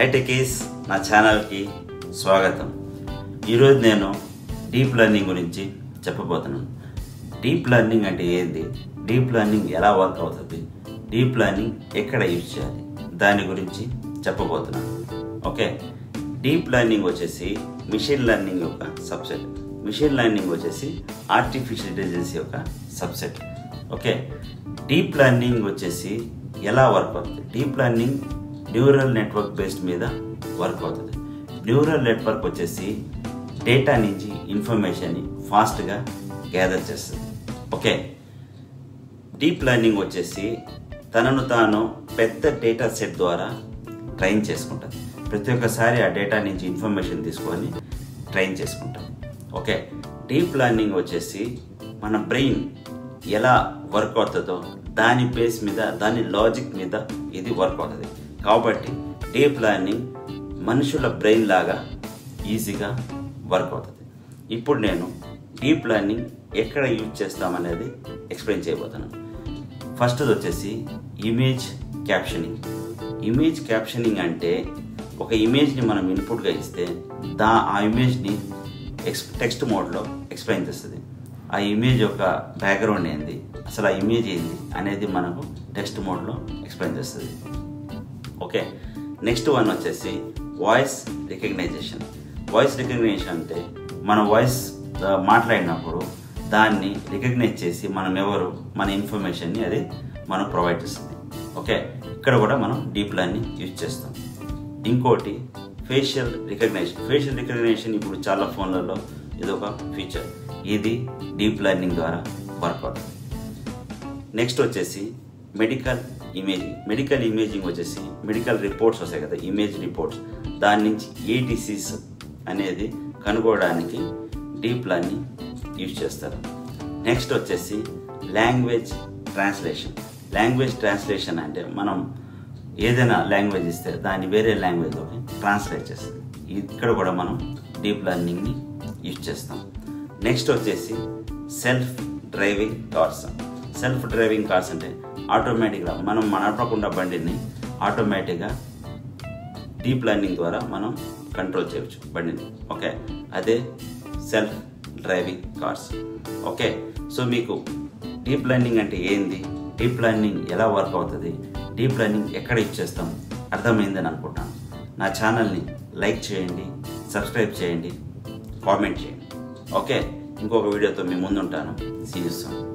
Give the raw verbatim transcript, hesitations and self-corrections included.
హైటెకీస్ నా ఛానల్కి స్వాగతం. ఈరోజు నేను డీప్ లెర్నింగ్ గురించి చెప్పబోతున్నాను. డీప్ లెర్నింగ్ అంటే ఏంది, డీప్ లెర్నింగ్ ఎలా వర్క్ అవుతుంది, డీప్ లెర్నింగ్ ఎక్కడ యూజ్ చేయాలి, దాని గురించి చెప్పబోతున్నాను. ఓకే, డీప్ లెర్నింగ్ వచ్చేసి మిషన్ లెర్నింగ్ యొక్క సబ్సెట్. మిషన్ లెర్నింగ్ వచ్చేసి ఆర్టిఫిషియల్ ఇంటెలిజెన్స్ యొక్క సబ్సెట్. ఓకే, డీప్ లెర్నింగ్ వచ్చేసి ఎలా వర్క్ అవుతుంది? Deep learning neural network based మీద వర్క్ అవుతుంది. న్యూరల్ నెట్వర్క్ వచ్చేసి డేటా నుంచి ఇన్ఫర్మేషన్ని ఫాస్ట్గా గ్యాదర్ చేస్తుంది. ఓకే, డీప్ లెర్నింగ్ వచ్చేసి తనను తాను పెద్ద డేటా సెట్ ద్వారా ట్రైన్ చేసుకుంటుంది. ప్రతి ఒక్కసారి ఆ డేటా నుంచి ఇన్ఫర్మేషన్ తీసుకొని ట్రైన్ చేసుకుంటుంది. ఓకే, డీప్ లెర్నింగ్ వచ్చేసి మన బ్రెయిన్ ఎలా వర్క్ అవుతుందో దాని బేస్ మీద, దాని లాజిక్ మీద ఇది వర్క్ అవుతుంది. కాబట్టి డీప్ లెర్నింగ్ మనుషుల బ్రెయిన్ లాగా ఈజీగా వర్క్ అవుతుంది. ఇప్పుడు నేను డీప్ లెర్నింగ్ ఎక్కడ యూజ్ చేస్తామనేది ఎక్స్ప్లెయిన్ చేయబోతున్నాను. ఫస్ట్ వచ్చేసి ఇమేజ్ క్యాప్షనింగ్. ఇమేజ్ క్యాప్షనింగ్ అంటే ఒక ఇమేజ్ని మనం ఇన్పుట్గా ఇస్తే దా ఆ ఇమేజ్ని ఎక్స్ టెక్స్ట్ మోడ్లో ఎక్స్ప్లెయిన్ చేస్తుంది. ఆ ఇమేజ్ యొక్క బ్యాక్గ్రౌండ్ ఏంది, అసలు ఆ ఇమేజ్ ఏంది అనేది మనకు టెక్స్ట్ మోడ్లో ఎక్స్ప్లెయిన్ చేస్తుంది. ఓకే, నెక్స్ట్ వన్ వచ్చేసి వాయిస్ రికగ్నైజేషన్. వాయిస్ రికగ్నైజేషన్ అంటే మన వాయిస్ మాట్లాడినప్పుడు దాన్ని రికగ్నైజ్ చేసి మనం ఎవరు, మన ఇన్ఫర్మేషన్ని అది మనం ప్రొవైడ్ చేస్తుంది. ఓకే, ఇక్కడ కూడా మనం డీప్ లెర్నింగ్ యూజ్ చేస్తాం. ఇంకోటి ఫేషియల్ రికగ్నైజేషన్. ఫేషియల్ రికగ్నైజేషన్ ఇప్పుడు చాలా ఫోన్లలో ఇది ఒక ఫీచర్. ఇది డీప్ లెర్నింగ్ ద్వారా వర్క్ అవుతుంది. నెక్స్ట్ వచ్చేసి మెడికల్ ఇమేజింగ్. మెడికల్ ఇమేజింగ్ వచ్చేసి మెడికల్ రిపోర్ట్స్ వస్తాయి కదా, ఇమేజ్ రిపోర్ట్స్, దాని నుంచి ఏ డిసీజ్ అనేది కనుగోవడానికి డీప్ లెర్నింగ్ యూజ్ చేస్తారు. నెక్స్ట్ వచ్చేసి లాంగ్వేజ్ ట్రాన్స్లేషన్. లాంగ్వేజ్ ట్రాన్స్లేషన్ అంటే మనం ఏదైనా లాంగ్వేజ్ ఇస్తే దాన్ని వేరే లాంగ్వేజ్లోకి ట్రాన్స్లేట్ చేస్తుంది. ఇక్కడ కూడా మనం డీప్ లెర్నింగ్ని యూజ్ చేస్తాం. నెక్స్ట్ వచ్చేసి self driving cars. Self driving cars అంటే ఆటోమేటిక్గా మనం నడపకుండా బండిని ఆటోమేటిక్గా డీప్ లెర్నింగ్ ద్వారా మనం కంట్రోల్ చేయవచ్చు బండిని. ఓకే, అదే self driving cars. Okay, so మీకు డీప్ లెర్నింగ్ అంటే ఏంది, డీప్ లెర్నింగ్ ఎలా వర్క్ అవుతుంది, డీప్ లెర్నింగ్ ఎక్కడ యూజ్ చేస్తాం అర్థమైందని అనుకుంటాను. నా ఛానల్ని లైక్ చేయండి, సబ్స్క్రైబ్ చేయండి, కామెంట్ చేయండి. ఓకే, ఇంకొక వీడియోతో మీ ముందుంటాను. See you soon.